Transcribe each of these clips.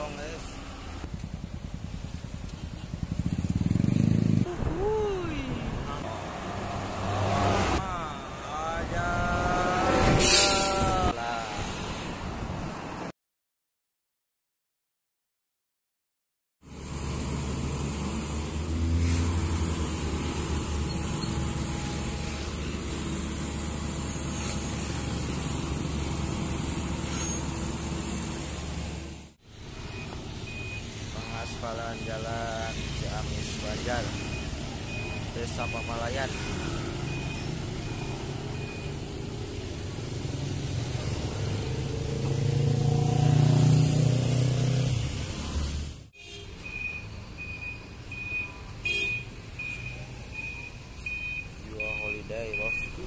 dong guys. Pengaspalan jalan Ciamis Banjar, Desa Pamalayan. Your holiday bosku.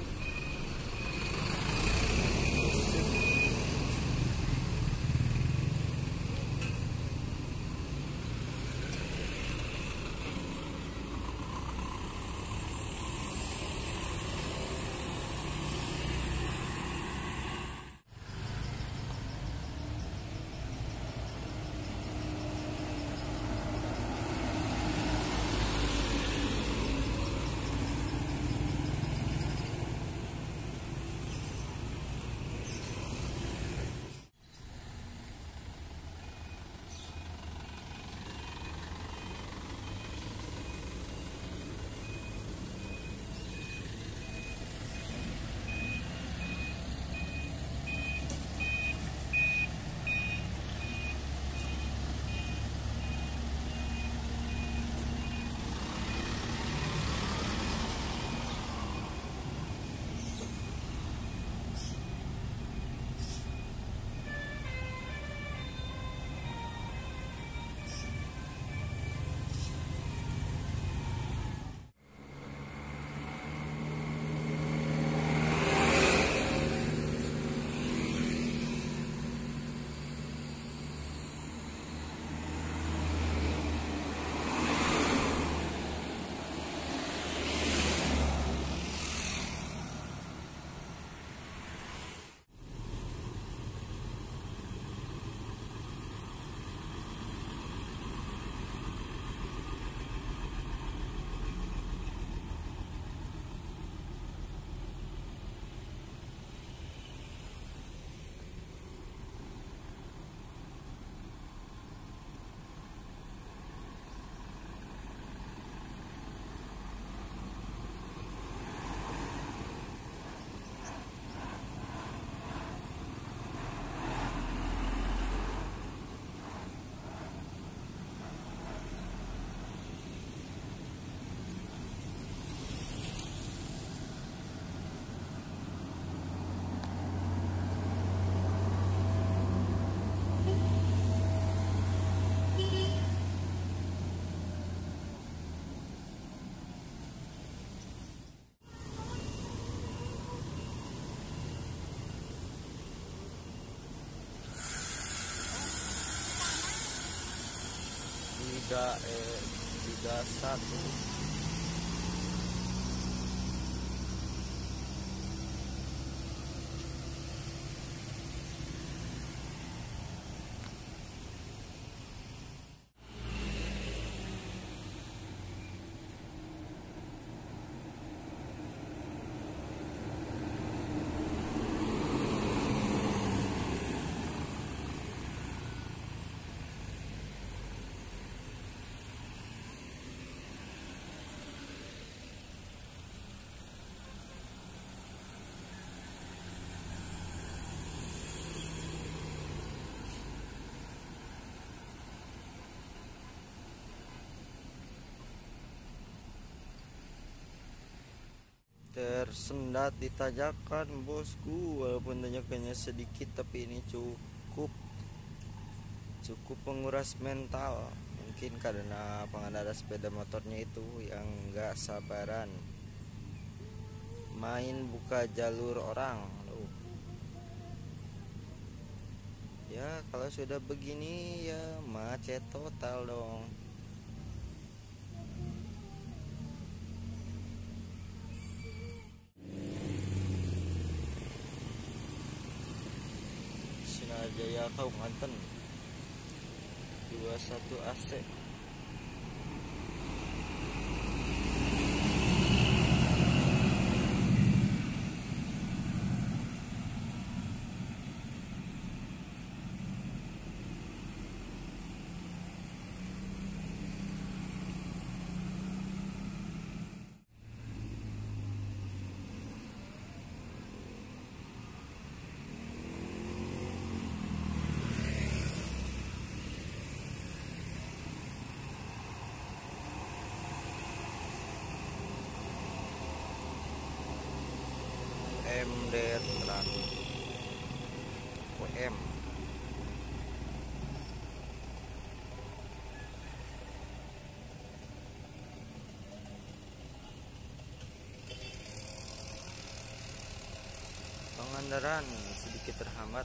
Tiga satu. Tersendat di tanjakan bosku, walaupun tanjakannya sedikit tapi ini cukup menguras mental. Mungkin karena pengendara sepeda motornya itu yang gak sabaran main buka jalur orang. Ya kalau sudah begini ya macet total dong. Sinarjaya Kabupaten. 21 AC. MD Tran WM. Pengendaraan sedikit terhambat.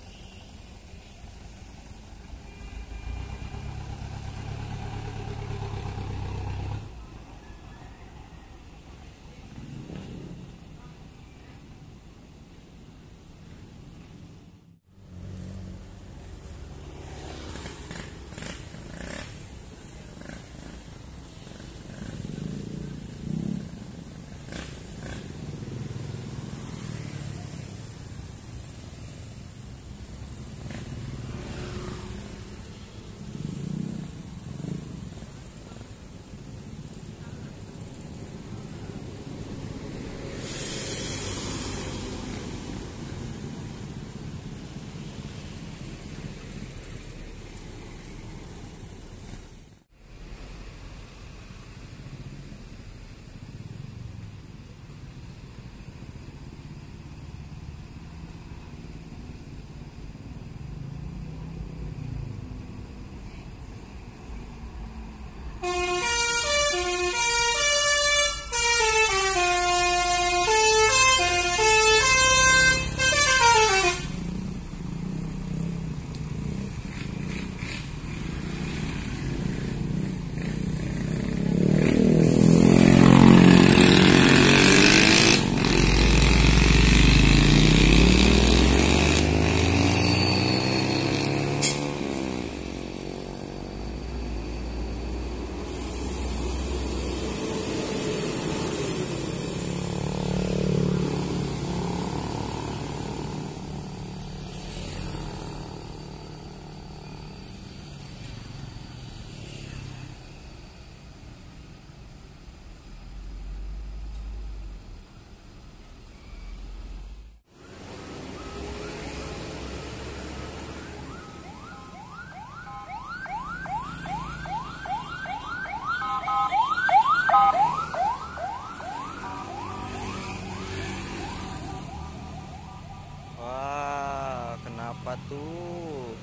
Kenapa tuh?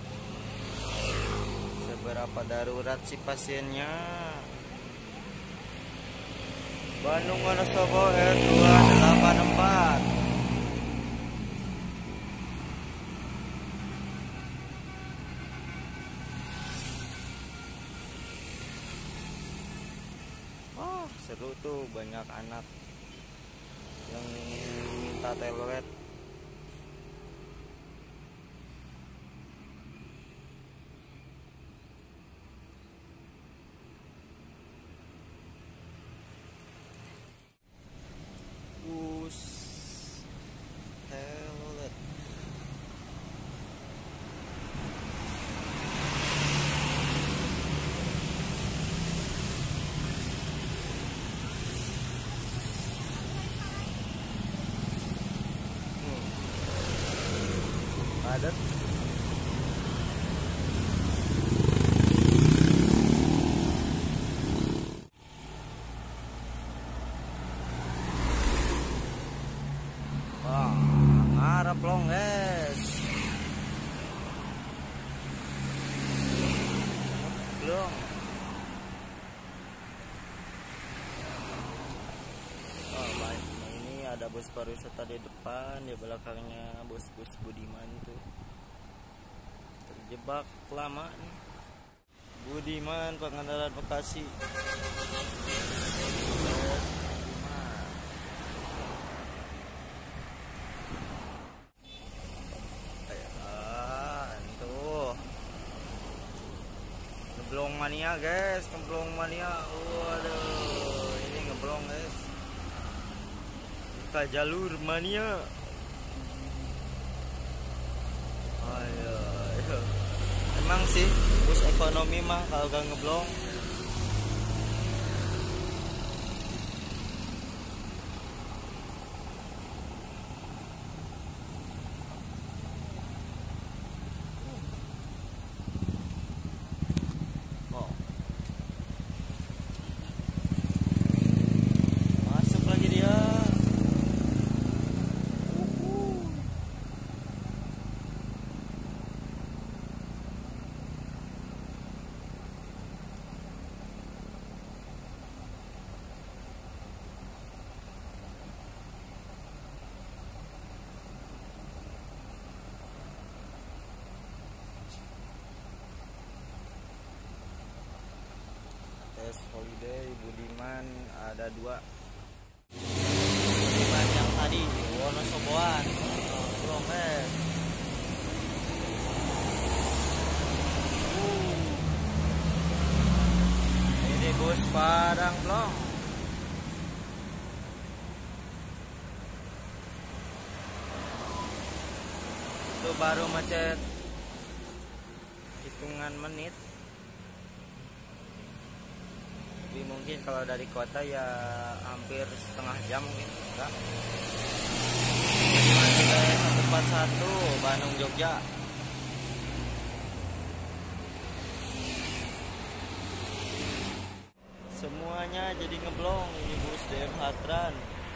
Seberapa darurat si pasiennya? Bandung Wonosobo R284. Oh, seru tuh, banyak anak yang minta telolet. Telolet. Padat. Wah, ngarep long guys. Belum. Oh, baik. Nah, ini ada bus pariwisata di depan, di belakangnya bus-bus Budiman tuh. Terjebak lama nih. Budiman, Pangandaran, Bekasi. ngeblong mania guys, ngeblong mania. Waduh, ini ngeblong guys. Kita jalur mania. Ayo, ayo. Emang sih bus ekonomi mah kalau gak ngeblong. Masuk lagi dia. Tes holiday Budiman ada 2. Budiman yang tadi Wonosoboan belum ini bus Padang belum. Itu baru macet hitungan menit. Tapi mungkin kalau dari kota ya hampir setengah jam mungkin enggak. Jadi 141 Bandung Jogja. Semuanya jadi ngeblong ini bus DM Hatran.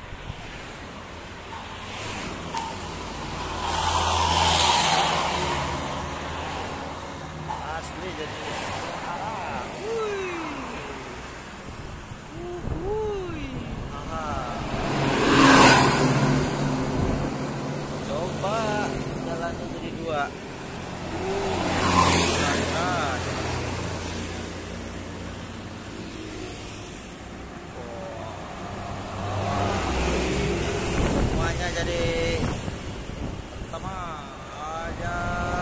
Asli jadi coba jalannya jadi 2. Semuanya jadi pertama aja.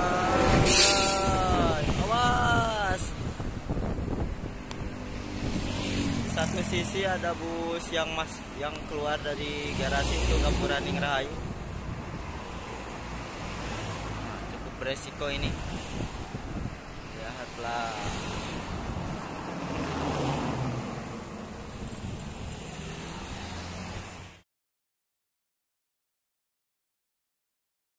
Awas. Satu sisi ada bus yang keluar dari garasi itu Gapuraning Rahayu. Cukup beresiko ini. Lihatlah.